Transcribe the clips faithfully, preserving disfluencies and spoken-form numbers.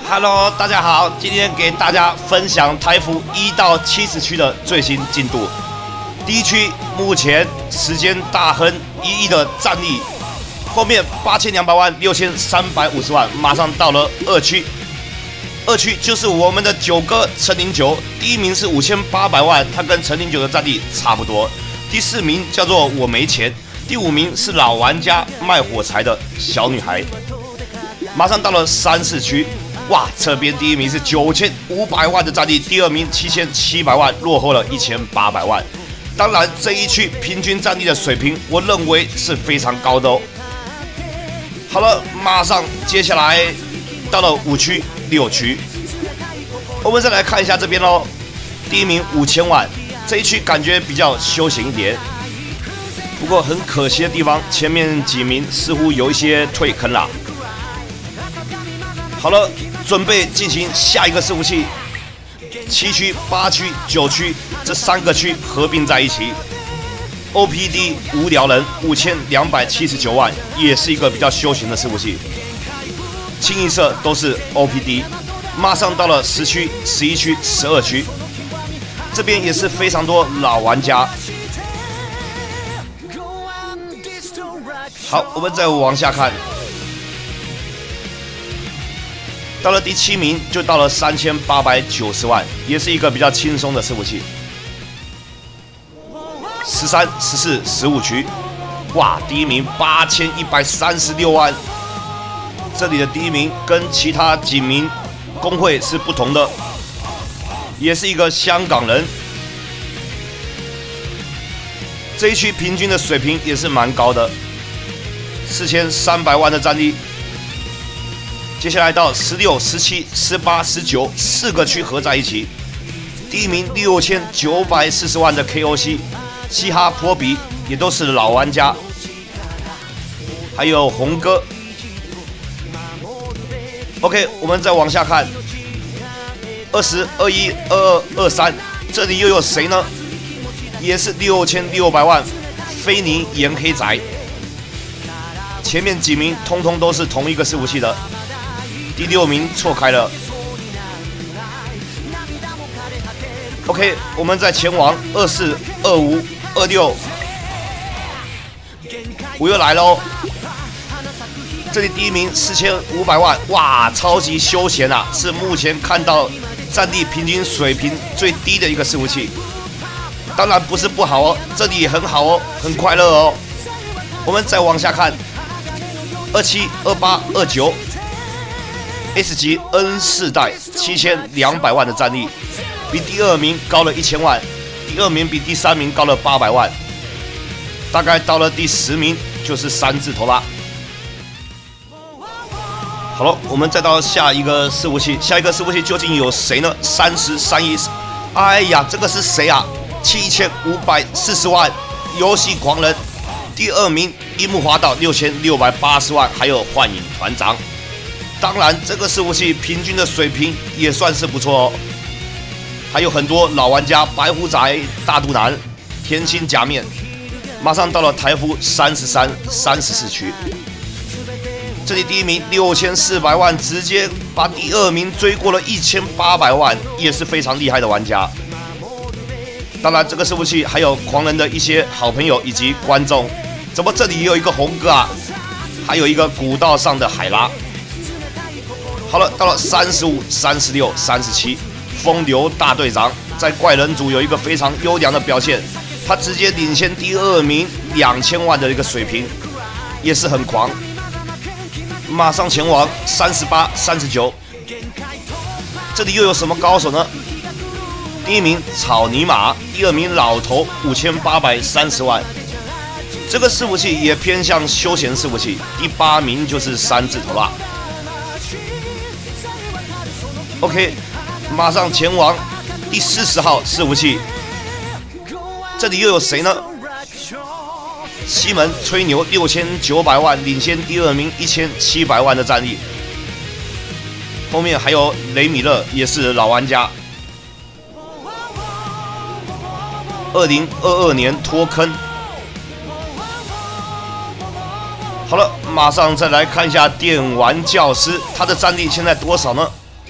Hello， 大家好，今天给大家分享台服一到七十区的最新进度。第一区目前时间大亨一亿的战力，后面八千两百万、六千三百五十万，马上到了二区。二区就是我们的九哥陈零九，第一名是五千八百万，他跟陈零九的战力差不多。第四名叫做我没钱，第五名是老玩家卖火柴的小女孩。马上到了三四区。哇，这边第一名是九千五百万的战力，第二名七千七百万，落后了一千八百万。当然，这一区平均战力的水平，我认为是非常高的哦。好了，马上接下来到了五区、六区，我们再来看一下这边喽。第一名五千万，这一区感觉比较休闲一点，不过很可惜的地方，前面几名似乎有一些退坑啦。好了。准备进行下一个伺服器，七区、八区、九区这三个区合并在一起。O P D 无聊人五千两百七十九万，也是一个比较休闲的伺服器。清一色都是 O P D。马上到了十区、十一区、十二区，这边也是非常多老玩家。好，我们再往下看。到了第七名，就到了三千八百九十万，也是一个比较轻松的伺服器。十三、十四、十五区，哇，第一名八千一百三十六万。这里的第一名跟其他几名工会是不同的，也是一个香港人。这一区平均的水平也是蛮高的，四千三百万的战力。接下来到十六、十七、十八、十九四个区合在一起，第一名六千九百四十万的 K O C， 嘻哈波比也都是老玩家，还有红哥。OK， 我们再往下看，二十、二一、二二、二三，这里又有谁呢？也是六千六百万，菲尼盐黑仔。前面几名通通都是同一个伺服器的。第六名错开了。OK， 我们再前往二四、二五、二六，我又来喽。这里第一名四千五百万，哇，超级休闲啊！是目前看到战力平均水平最低的一个伺服器。当然不是不好哦，这里也很好哦，很快乐哦。我们再往下看，二七、二八、二九。S 级 N 世代七千两百万的战力，比第二名高了一千万，第二名比第三名高了八百万，大概到了第十名就是三字头啦。好了，我们再到下一个伺服器，下一个伺服器究竟有谁呢？三十三亿，哎呀，这个是谁啊？七千五百四十万，游戏狂人，第二名樱木花道六千六百八十万，还有幻影团长。当然，这个伺服器平均的水平也算是不错哦。还有很多老玩家，白虎仔、大肚腩、甜心假面。马上到了台服三十三、三十四区，这里第一名六千四百万，直接把第二名追过了一千八百万，也是非常厉害的玩家。当然，这个伺服器还有狂人的一些好朋友以及观众。怎么这里也有一个红哥啊？还有一个古道上的海拉。好了，到了三十五、三十六、三十七，风流大队长在怪人组有一个非常优良的表现，他直接领先第二名两千万的一个水平，也是很狂。马上前往三十八、三十九，这里又有什么高手呢？第一名草泥马，第二名老头五千八百三十万，这个伺服器也偏向休闲伺服器。第八名就是三字头啦。OK， 马上前往第四十号伺服器，这里又有谁呢？西门吹牛六千九百万，领先第二名一千七百万的战力。后面还有雷米勒，也是老玩家。二零二二年脱坑。好了，马上再来看一下电玩教师，他的战力现在多少呢？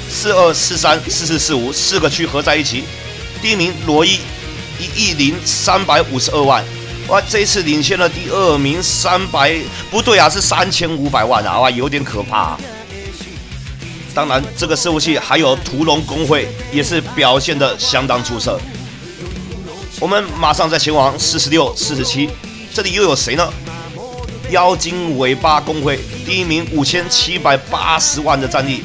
四二四三四四四五四个区合在一起。第一名罗毅一亿零三百五十二万，哇，这一次领先了第二名三百，不对啊，是三千五百万啊，哇，有点可怕啊。当然，这个伺服器还有屠龙公会也是表现得相当出色。我们马上再前往四十六、四十七，这里又有谁呢？妖精尾巴公会第一名五千七百八十万的战力，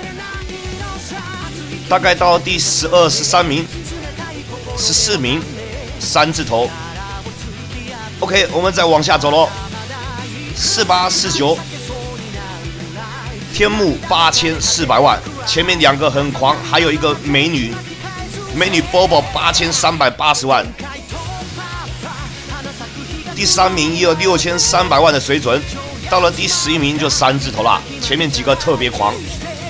大概到第十二、十三名、十四名，三字头。OK， 我们再往下走喽，四八、四九。天幕八千四百万，前面两个很狂，还有一个美女，美女 Bobo 八千三百八十万。第三名也有六千三百万的水准，到了第十一名就三字头啦，前面几个特别狂。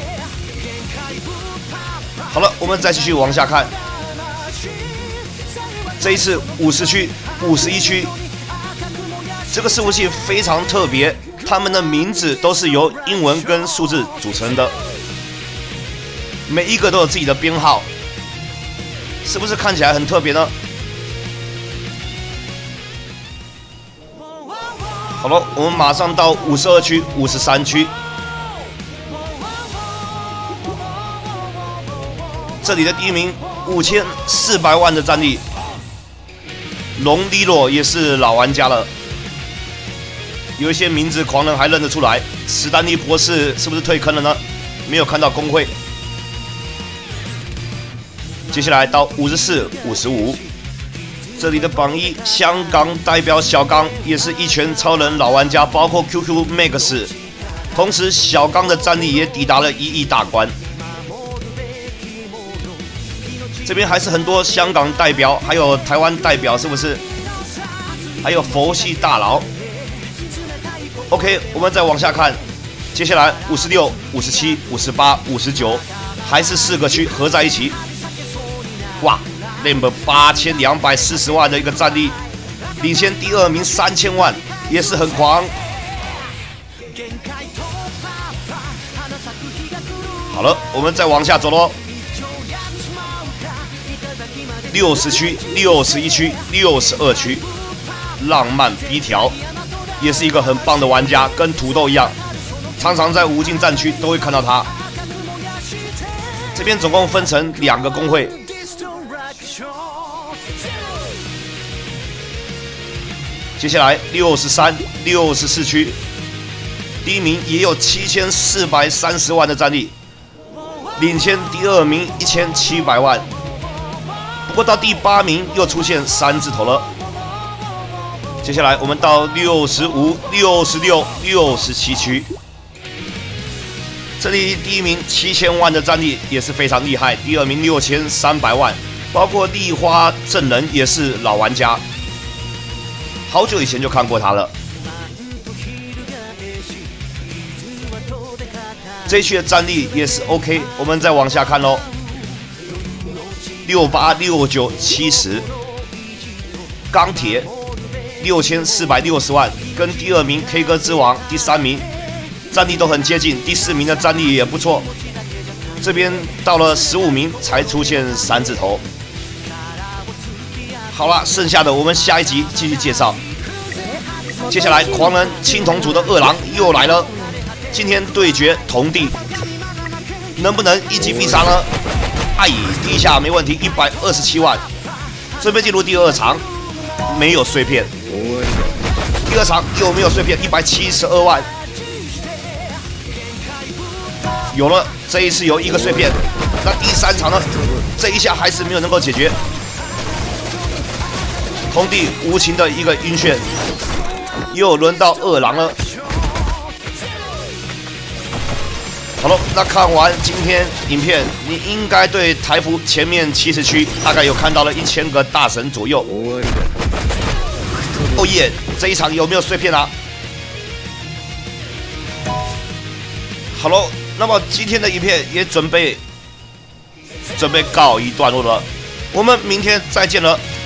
好了，我们再继续往下看，这一次五十区、五十一区，这个伺服器非常特别。他们的名字都是由英文跟数字组成的，每一个都有自己的编号，是不是看起来很特别呢？好了，我们马上到五十二区、五十三区，这里的第一名五千四百万的战力，龙利洛也是老玩家了。有一些名字狂人还认得出来，史丹利博士是不是退坑了呢？没有看到工会。接下来到五十四、五十五，这里的榜一香港代表小刚也是一拳超人老玩家，包括 Q Q Max， 同时小刚的战力也抵达了一亿大关。这边还是很多香港代表，还有台湾代表，是不是？还有佛系大佬。OK， 我们再往下看，接下来五十六、五十七、五十八、五十九，还是四个区合在一起。哇 ，Lamb 八千两百四十万的一个战力，领先第二名三千万，也是很狂。好了，我们再往下走喽。六十区、六十一区、六十二区，浪漫 B 条。也是一个很棒的玩家，跟土豆一样，常常在无尽战区都会看到他。这边总共分成两个工会，接下来六十三、六十四区，第一名也有七千四百三十万的战力，领先第二名一千七百万。不过到第八名又出现三字头了。接下来我们到六十五、六十六、六十七区，这里第一名七千万的战力也是非常厉害，第二名六千三百万，包括丽花正人也是老玩家，好久以前就看过他了。这一区的战力也是 OK， 我们再往下看喽。六八、六九、七十，钢铁。六千四百六十万，跟第二名 K 歌之王、第三名战力都很接近，第四名的战力也不错。这边到了十五名才出现三字头。好了，剩下的我们下一集继续介绍。接下来，狂人青铜组的二郎又来了，今天对决铜帝，能不能一击必杀呢？哎，第一下没问题，一百二十七万。准备进入第二场，没有碎片。第二场有没有碎片？一百七十二万，有了，这一次有一个碎片。那第三场呢？这一下还是没有能够解决。铜帝无情的一个晕眩，又轮到二郎了。好了，那看完今天影片，你应该对台服前面七十区大概有看到了一千个大神左右。哦耶！这一场有没有碎片啊？好了，那么今天的影片也准备准备告一段落了，我们明天再见了。